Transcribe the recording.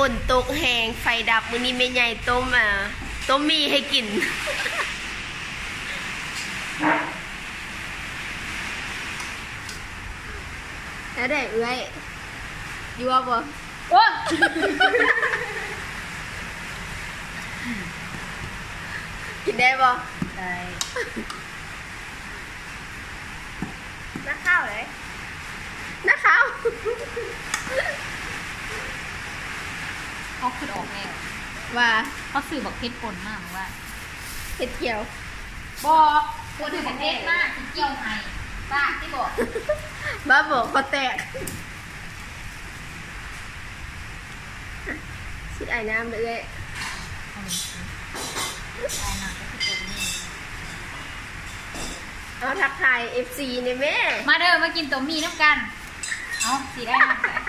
นตกแหงไฟดับมื้อนี้แม่ใหญ่ต้มมีให้กินแล้วได้เอื้อยอยู่บ่โอ้กินได้บ่ได้นักข้าวเลยนักข้าวเขาขึ้นออกแล้วว่าเขาสื่อบอกเพชรปนมากว่าเห็ดเขียวบอกคนถือบอกเพชรมากที่เกี่ยวไห้ป้าที่บอกบ้าบอกเขาแตกชิดไอ้น้ำเลยได้นะก็คือตัวนี้เอาทักทาย FC เนี่ยแม่มาเด้อมากินตัวมีน้ำกันเอาสีได้น้ำ